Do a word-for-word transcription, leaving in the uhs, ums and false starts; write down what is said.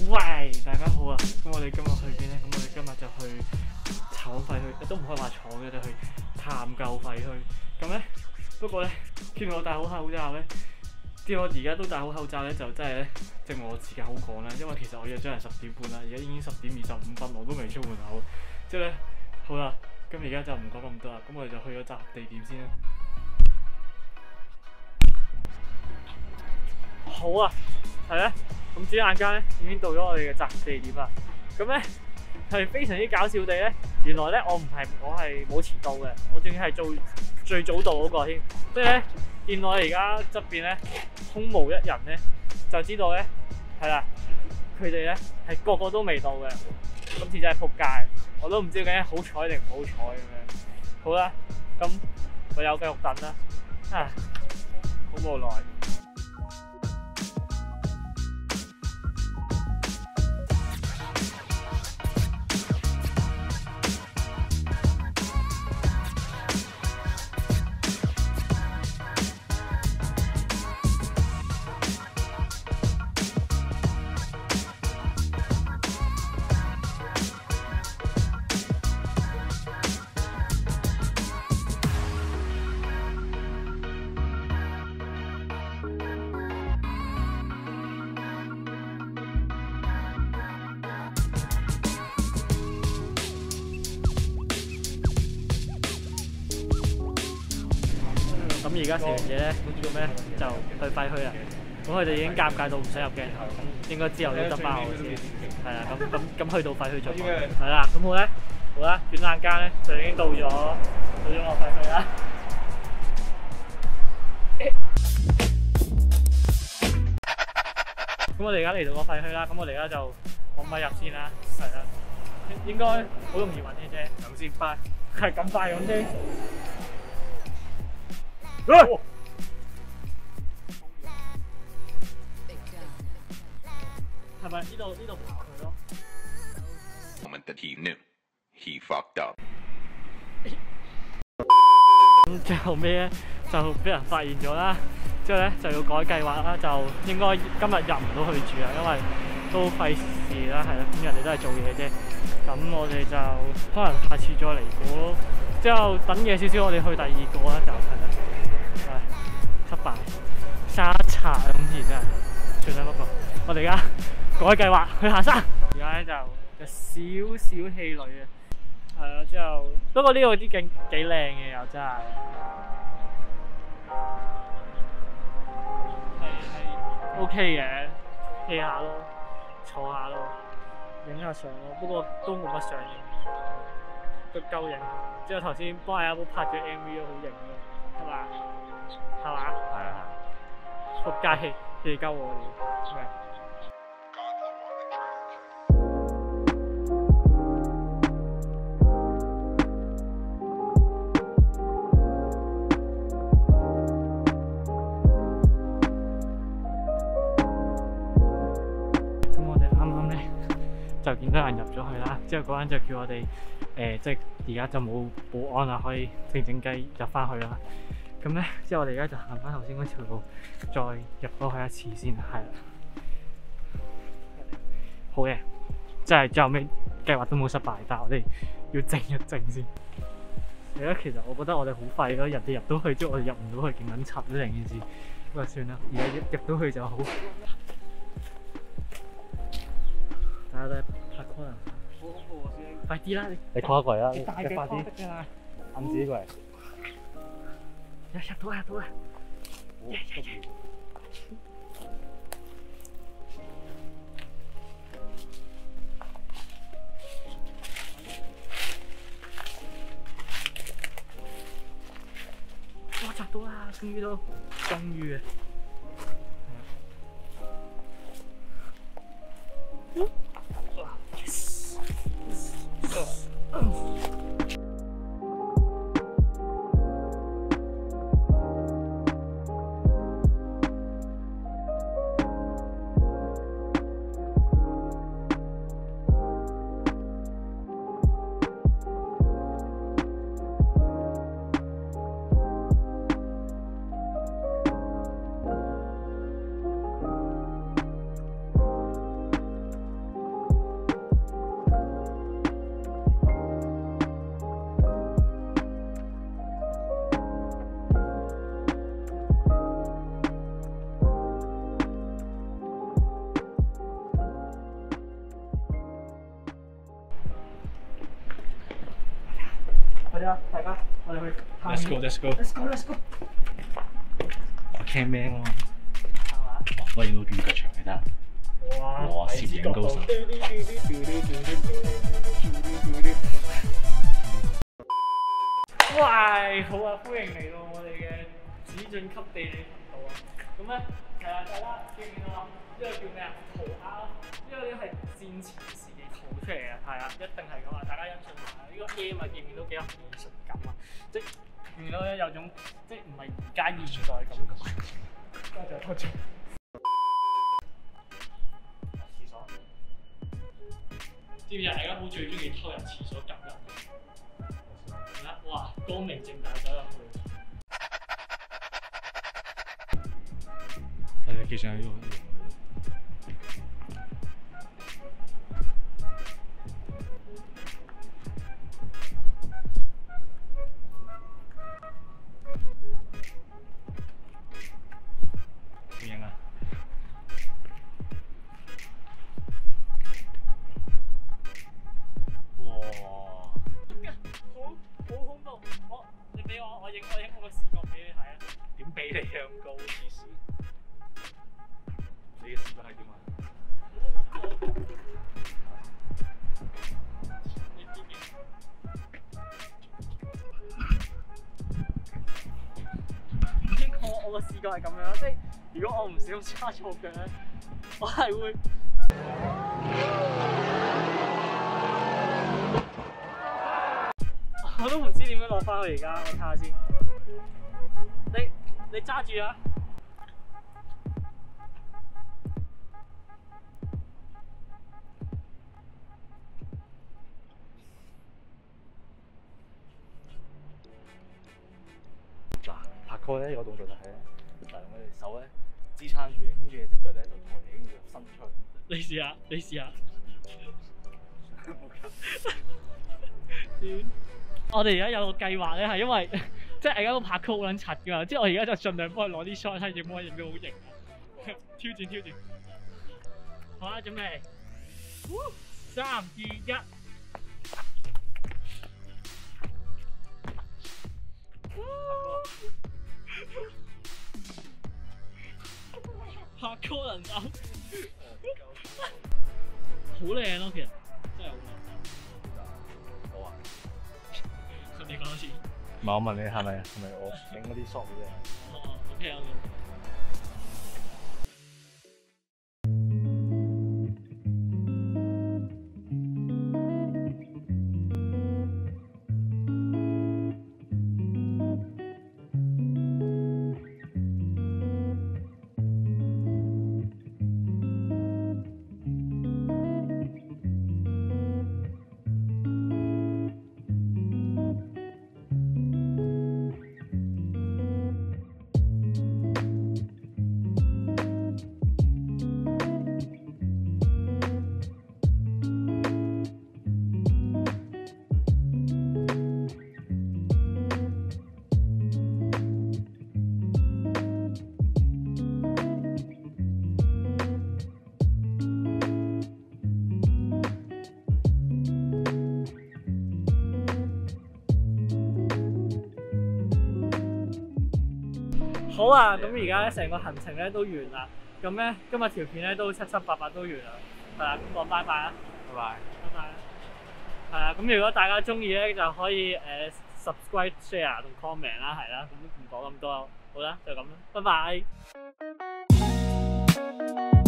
喂，大家好啊！咁我哋今日去邊咧？咁我哋今日就去闖廢墟，都唔可以話闖嘅，就去探究廢墟。咁咧，不過咧，見我戴好口罩咧，見我而家都戴好口罩咧，就真係咧，證明我自己好講啦。因為其實我約咗係十點半啦，而家已經十點二十五分，我都未出門口。之後咧，好啦，咁而家就唔講咁多啦，咁我哋就去咗集合地點先啦。好啊，係咧。咁轉眼間咧，已經到咗我哋嘅集合地點啦。咁咧係非常之搞笑地咧，原來咧我唔係我係冇遲到嘅，我仲要係做最早到嗰個添。即係咧，見我而家側邊咧空無一人咧，就知道咧係啦，佢哋咧係個個都未到嘅。今次真係仆街，我都唔知究竟好彩定唔好彩咁樣。好啦，咁唯有繼續等啦。唉，好無奈。咁而家食完嘢咧，做咩？就去廢墟啦。咁佢哋已經尷尬到唔使入鏡頭，咁應該之後都執包先。係啦，咁咁咁去到廢墟再講。係啦，咁好咧，好啦，轉眼間咧就已經到咗到咗我廢墟啦。咁我哋而家嚟到個廢墟啦，咁我哋而家就揾咪入先啦。係啦，應該好容易揾嘅啫。咁先快，係咁快咁先。哦、係咪呢度呢度爬佢咯 ？Moment that he knew, he fucked up。 咁最後尾咧就俾人發現咗啦，之後咧就要改計劃啦，就應該今日入唔到去住啦，因為都費事啦，係啦，咁人哋都係做嘢啫。咁我哋就可能下次再嚟過咯，之後等夜少少，我哋去第二個啦，就係啦。失敗，沙茶咁而真係算啦。不過我哋而家改計劃去下山，而家咧就有少少氣餒嘅，係啊。之後不過呢度啲景幾靚嘅又真係，係係 OK 嘅，企下咯，坐下咯，影下相咯。不過都冇乜相影，都夠影。之後頭先幫阿寶拍咗 M V 都好型咯，係嘛？係嘛？係啊係。仆街氣鳩我哋，咩？咁我哋啱啱咧就見到人入咗去啦，之後嗰人就叫我哋誒、呃，即係而家就冇保安啦，可以靜靜雞入翻去啦。咁咧，之後我哋而家就行翻頭先嗰條路，再入多去一次先，係啦。好嘅，即係最後尾計劃都冇失敗，但係我哋要靜一靜先。而家其實我覺得我哋好廢咯，人哋入到去之後，我哋入唔到去，勁撚柒咧成件事。不過算啦，而家入入到去就好。大家都係拍 call 啊！好恐怖啊！先，快啲啦！你你 call 過嚟啦，你快啲，暗自過嚟。入入到入到啦！耶耶耶！哇！入到啦，終於都終於啊！哇 ！Yes！ 咁 Let's go, let's go. Let's go, let's go。 我 cameraman 啊嘛， 係嘛？ 我影到斷腳長嘅得。 哇！ 哇攝影高手喂，好啊！歡迎嚟到我哋嘅紫進級地理頻道啊！咁咧係啊，大家見唔見到啊？呢個叫咩啊？塗鴉咯，呢個咧係戰前時期塗出嚟嘅，係啊，一定係咁啊！大家欣賞下呢個 M 啊，見唔見到幾有藝術感啊？即係見唔見到咧有種即係唔係而家現代感覺。多謝多謝。廁所，知唔知啊？大家好最中意偷入廁所夾人。係啦，哇！光明正大走入去。 係啊，其實係呢個。點影啊？ 哇！好好恐怖！我你俾我，我影我影我個視覺俾你睇啊！ 點俾你啊咁高黐線？你嘅視覺係點啊？ 你知唔知？我我個視覺係咁樣，即係如果我唔小心叉錯腳咧，我係會。我都唔知點樣落翻去而家，我睇下先。你你揸住啊！ 嗱，拍拖咧有個動作就係咧，嗱用我哋手咧支撐住，跟住隻腳咧就抬起，跟住伸出去。 你試下，你試下。我哋而家有個計劃咧，係因為即係而家都拍拖好撚柒㗎嘛，即係我而家就盡量幫佢攞啲 shot 睇影唔可以影到好型啊！挑戰挑戰，好啊，準備，三二一。拍拖能手，好靚咯，其實真係好靚。 好啊！ 你講多次。 唔係我問你係咪係咪我影嗰啲 shot 嘅啫？ 哦 ，OK OK。好啊，咁而家咧成個行程咧都完啦，咁咧今日條片咧都七七八八都完啦，係啦，咁講拜拜啦， 拜拜， 拜拜啦，係啦，咁如果大家中意咧就可以誒、呃、subscribe、share 同 comment 啦，係啦，咁唔講咁多，好啦，就咁啦，拜拜。